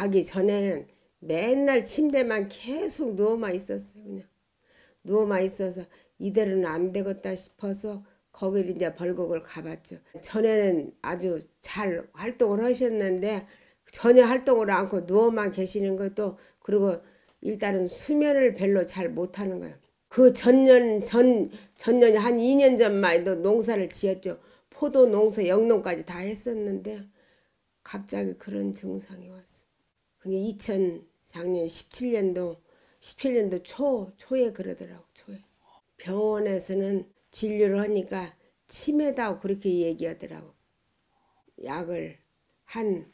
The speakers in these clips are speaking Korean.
가기 전에는 맨날 침대만 계속 누워만 있었어요. 그냥 누워만 있어서 이대로는 안 되겠다 싶어서 거기를 이제 벌곡을 가봤죠. 전에는 아주 잘 활동을 하셨는데 전혀 활동을 않고 누워만 계시는 것도, 그리고 일단은 수면을 별로 잘 못하는 거예요. 그 전년이 한 2년 전만 해도 농사를 지었죠. 포도 농사 영농까지 다 했었는데 갑자기 그런 증상이 왔어. 그게 작년 17년도 초에 그러더라고. 초에 병원에서는 진료를 하니까 치매다고 그렇게 얘기하더라고. 약을 한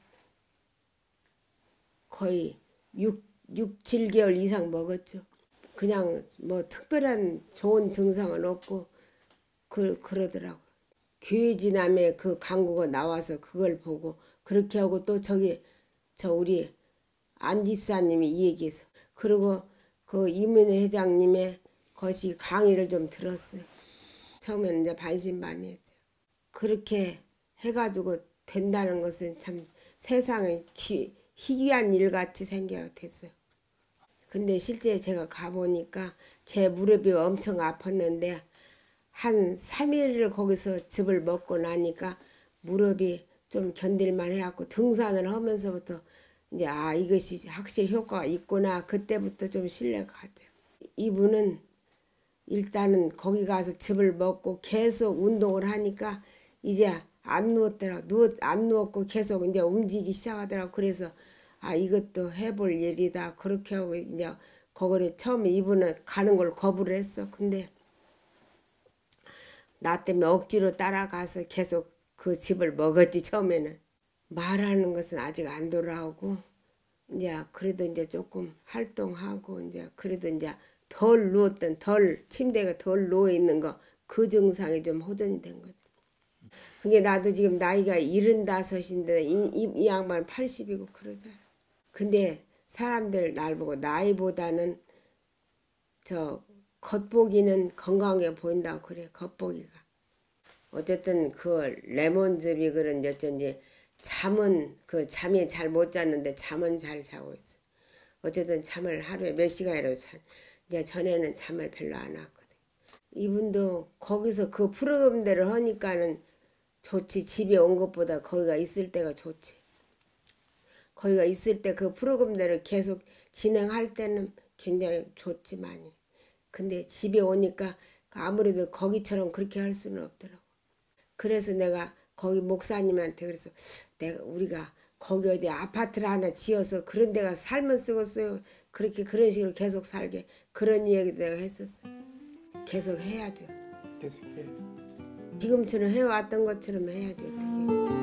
거의 7개월 이상 먹었죠. 그냥 뭐 특별한 좋은 증상은 없고 그러더라고. 교회지남에 그 광고가 나와서 그걸 보고 그렇게 하고, 또 우리 안 집사님이 이 얘기해서, 그리고 그 이문희 회장님의 것이 강의를 좀 들었어요. 처음에는 이제 반신반의했죠. 그렇게 해가지고 된다는 것은 참 세상에 희귀한 일같이 생겨됐어요. 근데 실제 제가 가보니까 제 무릎이 엄청 아팠는데 한 3일을 거기서 즙을 먹고 나니까 무릎이 좀 견딜만 해갖고 등산을 하면서부터 이제 이것이 확실히 효과가 있구나, 그때부터 좀 신뢰가 갔죠. 이분은 일단은 거기 가서 즙을 먹고 계속 운동을 하니까 이제 안 누웠더라고. 안 누웠고 계속 이제 움직이기 시작하더라고. 그래서 이것도 해볼 일이다, 그렇게 하고 이제 거기를 처음에 이분은 가는 걸 거부를 했어. 근데 나 때문에 억지로 따라가서 계속 그 즙을 먹었지. 처음에는 말하는 것은 아직 안 돌아오고, 이제 그래도 이제 조금 활동하고, 이제 그래도 이제 침대가 덜 누워 있는 거, 그 증상이 좀 호전이 된 거죠. 그게 나도 지금 나이가 75인데 이 양반 80이고 그러잖아. 근데 사람들 날 보고 나이보다는 겉보기는 건강해 보인다고 그래. 겉보기가. 어쨌든 그 레몬즙이 그런지 어쩐지 잠이 잘 못 잤는데 잠은 잘 자고 있어. 어쨌든 잠을 하루에 몇 시간이라도 이제 전에는 잠을 별로 안 왔거든. 이분도 거기서 그 프로그램대로 하니까는 좋지. 집에 온 것보다 거기가 있을 때가 좋지. 거기가 있을 때 그 프로그램대로 계속 진행할 때는 굉장히 좋지 많이. 근데 집에 오니까 아무래도 거기처럼 그렇게 할 수는 없더라고. 그래서 내가 거기 목사님한테 그래서 우리가 거기 어디 아파트를 하나 지어서 그런 데가 살면 쓰겠어요. 그런 식으로 계속 살게, 그런 이야기도 내가 했었어요. 계속 해야죠. 계속 해. 지금처럼 해왔던 것처럼 해야죠. 어떻게.